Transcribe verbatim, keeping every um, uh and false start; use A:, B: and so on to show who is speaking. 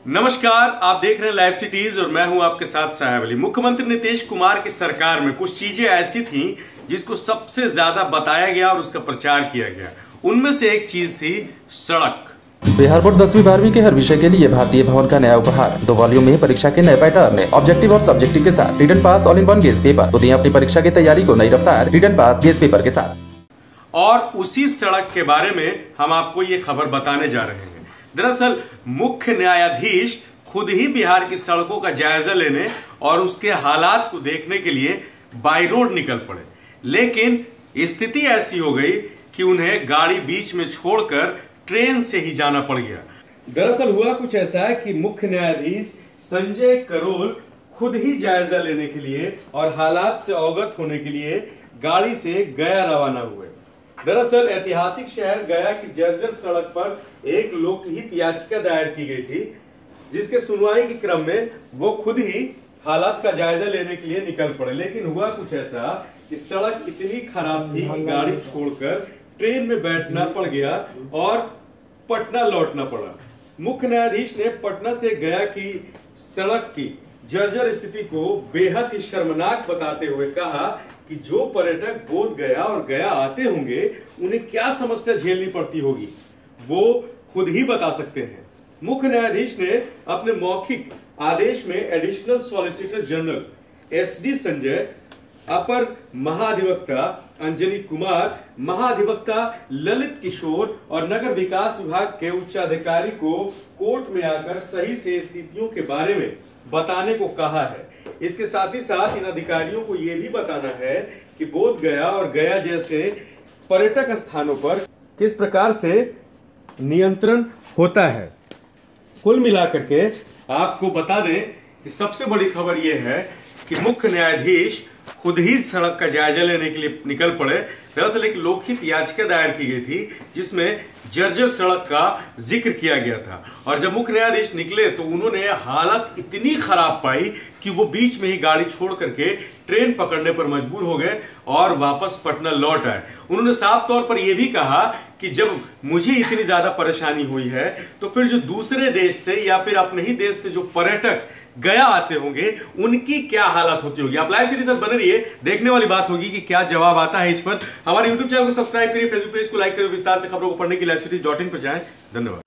A: नमस्कार, आप देख रहे हैं लाइव सिटीज और मैं हूं आपके साथ साहेब अली। मुख्यमंत्री नीतीश कुमार की सरकार में कुछ चीजें ऐसी थीं जिसको सबसे ज्यादा बताया गया और उसका प्रचार किया गया। उनमें से एक चीज थी सड़क।
B: बिहार बोर्ड दसवीं बारहवीं के हर विषय के लिए भारतीय भवन का नया उपहार। दो वॉल्यूम में परीक्षा के नए पैटर्न, ऑब्जेक्टिव और सब्जेक्टिव के साथ written pass all in one guess paper. तो दिए अपनी परीक्षा की तैयारी को नई रफ्तार रिटन पास गेस पेपर के साथ।
A: और उसी सड़क के बारे में हम आपको ये खबर बताने जा रहे हैं। दरअसल मुख्य न्यायाधीश खुद ही बिहार की सड़कों का जायजा लेने और उसके हालात को देखने के लिए बाई रोड निकल पड़े, लेकिन स्थिति ऐसी हो गई कि उन्हें गाड़ी बीच में छोड़कर ट्रेन से ही जाना पड़ गया। दरअसल हुआ कुछ ऐसा है कि मुख्य न्यायाधीश संजय करोल खुद ही जायजा लेने के लिए और हालात से अवगत होने के लिए गाड़ी से गया रवाना हुए। दरअसल ऐतिहासिक शहर गया की जर्जर सड़क पर एक लोकहित याचिका दायर की गई थी, जिसके सुनवाई के क्रम में वो खुद ही हालात का जायजा लेने के लिए निकल पड़े। लेकिन हुआ कुछ ऐसा कि सड़क इतनी खराब थी कि गाड़ी छोड़कर ट्रेन में बैठना पड़ गया और पटना लौटना पड़ा। मुख्य न्यायाधीश ने पटना से गया की सड़क की जर्जर स्थिति को बेहद ही शर्मनाक बताते हुए कहा कि जो पर्यटक बोध गया और गया आते होंगे उन्हें क्या समस्या झेलनी पड़ती होगी, वो खुद ही बता सकते हैं। मुख्य न्यायाधीश ने अपने मौखिक आदेश में additional solicitor general S D Sanjay, अपर महाधिवक्ता अंजनी कुमार, महाधिवक्ता ललित किशोर और नगर विकास विभाग के उच्चाधिकारी को कोर्ट में आकर सही से स्थितियों के बारे में बताने को कहा है। इसके साथ ही साथ इन अधिकारियों को यह भी बताना है कि बोध गया और गया जैसे पर्यटक स्थानों पर किस प्रकार से नियंत्रण होता है। कुल मिलाकर के आपको बता दें कि सबसे बड़ी खबर यह है कि मुख्य न्यायाधीश खुद ही सड़क का जायजा लेने के लिए निकल पड़े। दरअसल एक लोकहित याचिका दायर की गई थी जिसमें जर्जर सड़क का जिक्र किया गया था, और जब मुख्य न्यायाधीश निकले तो उन्होंने हालत इतनी खराब पाई कि वो बीच में ही गाड़ी छोड़ करके ट्रेन पकड़ने पर मजबूर हो गए और वापस पटना लौट आए। उन्होंने साफ तौर पर यह भी कहा कि जब मुझे इतनी ज्यादा परेशानी हुई है तो फिर जो दूसरे देश से या फिर अपने ही देश से जो पर्यटक गया आते होंगे उनकी क्या हालत होती होगी। आप लाइव सीरीज बने रहिए, देखने वाली बात होगी कि क्या जवाब आता है इस पर। हमारे यूट्यूब चैनल को सब्सक्राइब करिए, फेसबुक पेज को लाइक करिए, विस्तार से खबरों को पढ़ने के लिए लाइव सीरीज डॉट इन पर जाएं। धन्यवाद।